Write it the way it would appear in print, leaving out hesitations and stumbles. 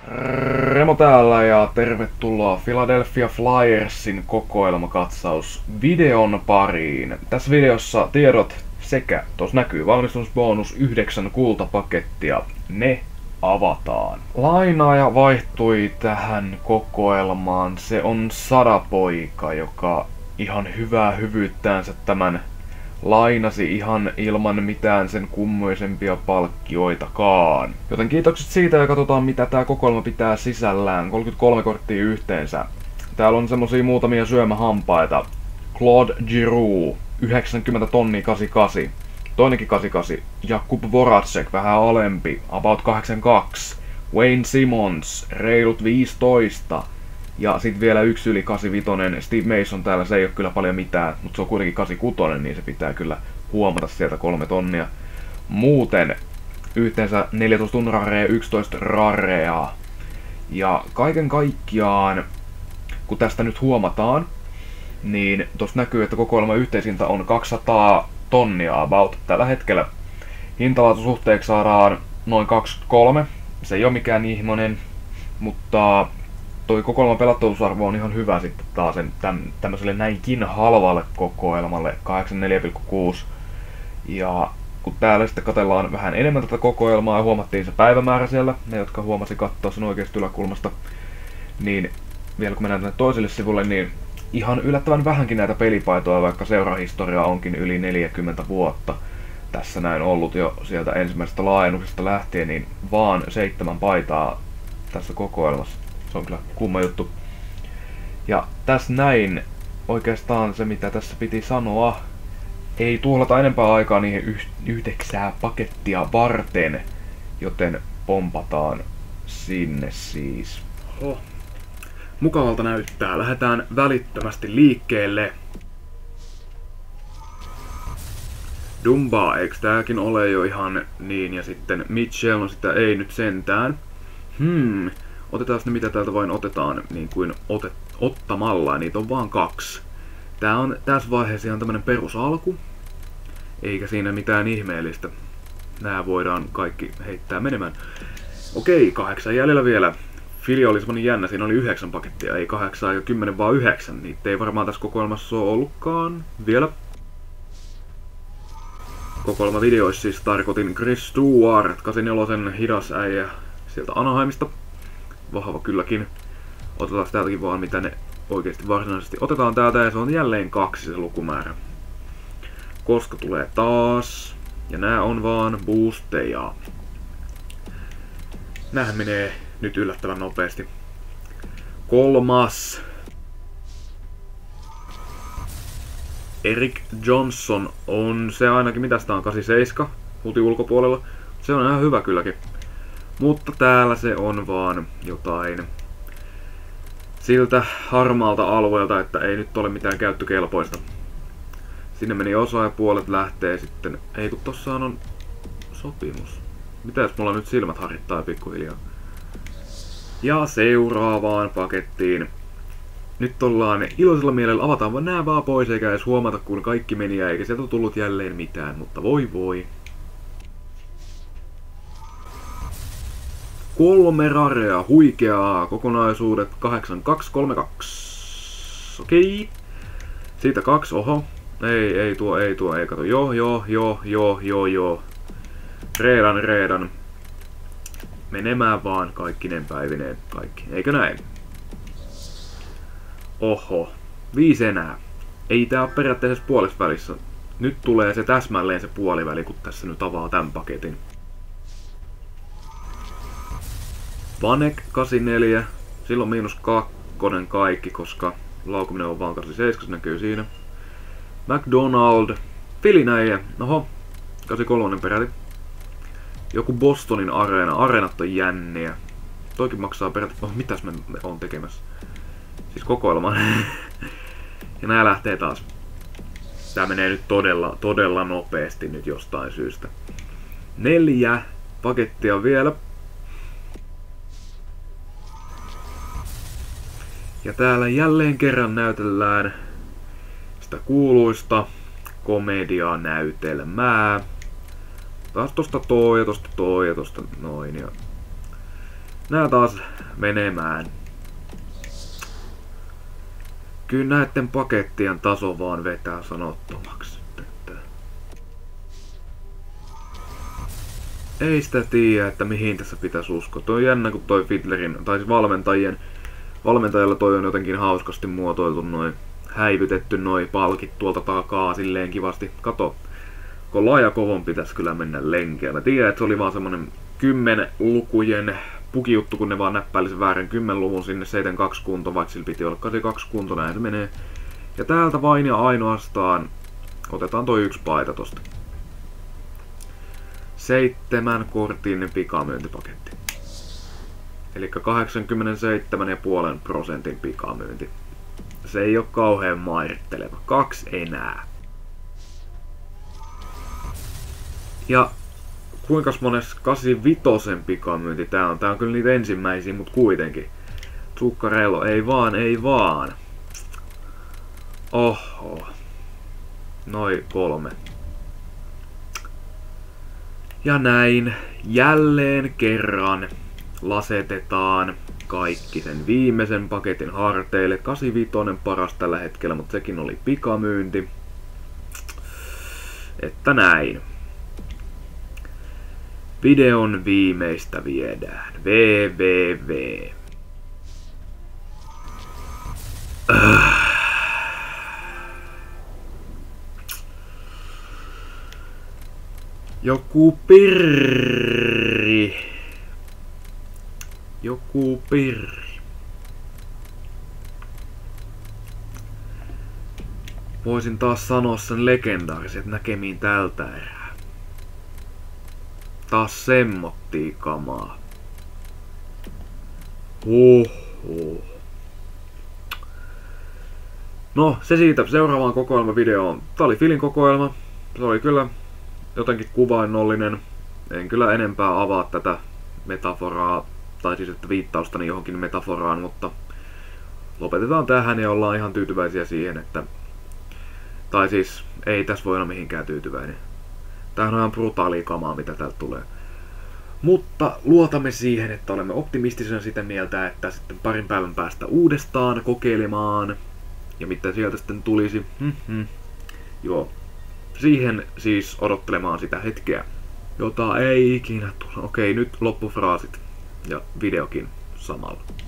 Remo täällä ja tervetuloa Philadelphia Flyersin kokoelmakatsaus videon pariin. Tässä videossa tiedot sekä tuossa näkyy valmistumisbonus 9 kultapakettia. Ne avataan. Lainaaja vaihtui tähän kokoelmaan. Se on Sadapoika, joka ihan hyvää hyvyyttäänsä tämän lainasi ihan ilman mitään sen kummoisempia palkkioitakaan. Joten kiitokset siitä ja katsotaan mitä tää kokoelma pitää sisällään. 33 korttia yhteensä. Täällä on semmosia muutamia syömähampaita. Claude Giroux, 90 tonnia 88. Toinenkin 88. Jakub Voracek, vähän alempi, about 82. Wayne Simmonds, reilut 15. Ja sitten vielä yksi yli 85. Steve Mason täällä, se ei ole kyllä paljon mitään, mutta se on kuitenkin 86, niin se pitää kyllä huomata sieltä 3 tonnia. Muuten yhteensä 14 unrarea, 11 rarea. Ja kaiken kaikkiaan, kun tästä nyt huomataan, niin tuossa näkyy, että kokoelman yhteishinta on 200 tonnia about tällä hetkellä. Hintalaatusuhteeksi saadaan noin 23. Se ei ole mikään ihmonen, mutta toi kokoelman pelattavuusarvo on ihan hyvä sitten taas tämmöiselle näinkin halvalle kokoelmalle, 84,6. Ja kun täällä sitten katsellaan vähän enemmän tätä kokoelmaa ja huomattiin se päivämäärä siellä, ne jotka huomasi katsoa sen oikeasta yläkulmasta, niin vielä kun mennään tänne toiselle sivulle, niin ihan yllättävän vähänkin näitä pelipaitoja, vaikka seurahistoria onkin yli 40 vuotta tässä näin ollut jo sieltä ensimmäisestä laajennuksesta lähtien, niin vaan 7 paitaa tässä kokoelmassa. Se on kyllä kumma juttu. Ja tässä näin oikeastaan se mitä tässä piti sanoa. Ei tuhlata enempää aikaa niihin 9 pakettia varten, joten pompataan sinne siis. Oho. Mukavalta näyttää. Lähdetään välittömästi liikkeelle. Dumba, eikö tääkin ole jo ihan niin? Ja sitten Mitchell, no sitä ei nyt sentään. Otetaan ne mitä täältä vain otetaan niin kuin ottamalla, niitä on vaan 2. Tää on tässä vaiheessa ihan tämmönen perusalku, eikä siinä mitään ihmeellistä. Nää voidaan kaikki heittää menemään. Okei, 8 jäljellä vielä. Fili oli semmonen jännä, siinä oli 9 pakettia, ei 8 eikä 10 vaan 9. Niitä ei varmaan tässä kokoelmassa ole ollutkaan vielä. Kokoelmavideoissa siis tarkoitin Chris Stewart, 84 hidas äijä sieltä Anaheimista. Vahva kylläkin. Otetaan täältäkin vaan mitä ne oikeasti varsinaisesti otetaan täältä ja se on jälleen 2 se lukumäärä. Koska tulee taas. Ja nää on vaan boosteja. Näähän menee nyt yllättävän nopeasti. 3. Erik Johnson on se ainakin, mitä sitä on, 87 huti ulkopuolella. Se on ihan hyvä kylläkin. Mutta täällä se on vaan jotain siltä harmaalta alueelta, että ei nyt ole mitään käyttökelpoista. Sinne meni osa ja puolet lähtee sitten. Ei kun tossahan on sopimus. Mitä jos mulla nyt silmät harittaa pikkuhiljaa? Ja seuraavaan pakettiin. Nyt ollaan iloisella mielellä, avataan vaan nää vaan pois eikä edes huomata kun kaikki meni eikä sieltä ole tullut jälleen mitään, mutta voi voi. 3 rarea, huikeaa, kokonaisuudet 8232. Okei. Siitä 2, oho. Ei kato. Joo. Reedan. Menemään vaan kaikkinen päivineen, kaikki. Eikö näin? Oho. 5 enää. Ei tää oo periaatteessa puolessa välissä. Nyt tulee se täsmälleen se puoliväli, kun tässä nyt avaa tän paketin. Vanek 84, silloin -2 kaikki, koska laukuminen on vaan 87, se näkyy siinä. McDonald, Filinäjä, oho, 83 peräti. Joku Bostonin areena, areenat on jänniä. Toikin maksaa peräti, mitäs me on tekemässä? Siis kokoelma. Ja nää lähtee taas. Tää menee nyt todella nopeasti nyt jostain syystä. 4 pakettia vielä. Ja täällä jälleen kerran näytellään sitä kuuluista komedianäytelmää. Taas tosta toi ja tosta noin. Ja Nää taas menemään. Kyllä näitten pakettien taso vaan vetää sanottomaksi. Ei sitä tiedä, että mihin tässä pitäisi uskoa. Toi on jännä, kun toi Fiddlerin, tai siis valmentajalla toi on jotenkin hauskasti muotoiltu noin, häivytetty noi palkit tuolta takaa silleen kivasti. Kato, kun Lajakovon pitäisi kyllä mennä lenkeä. Mä tiedän, että se oli vaan semmonen 10 lukujen pukijuttu, kun ne vaan näppäili sen väärin 10 luvun sinne 72 kunto, vaikka sillä piti olla 82 kunto, näin se menee. Ja täältä vain ja ainoastaan otetaan toi yksi paita tosta. 7 kortin pikamyyntipaketti. Eli 87,5% pikamyynti. Se ei oo kauhean mairitteleva. 2 enää. Ja kuinkas mones 85 pikamyynti tää on? Tää on kyllä niitä ensimmäisiä, mut kuitenkin. Zuccarello, ei vaan. Oho. Noi 3. Ja näin jälleen kerran lasetetaan kaikki sen viimeisen paketin harteille. 85 paras tällä hetkellä, mutta sekin oli pikamyynti. Että näin. Videon viimeistä viedään. VVV. Joku pirri. Voisin taas sanoa sen legendaariset näkemiin tältä erää. Taas semmottii kamaa. No, se siitä seuraavaan kokoelmavideoon. Tää oli Filin kokoelma. Se oli kyllä jotenkin kuvainnollinen. En kyllä enempää avaa tätä metaforaa, tai siis että viittaustani johonkin metaforaan, mutta lopetetaan tähän ja ollaan ihan tyytyväisiä siihen, että... Tai siis, ei tässä voi olla mihinkään tyytyväinen. Tämähän on ihan brutaalia kamaa, mitä täältä tulee. Mutta luotamme siihen, että olemme optimistisena sitä mieltä, että sitten parin päivän päästä uudestaan kokeilemaan. Ja mitä sieltä sitten tulisi. Joo. Siihen siis odottelemaan sitä hetkeä, jota ei ikinä tule. Okei, nyt loppufraasit. Ja videokin samalla.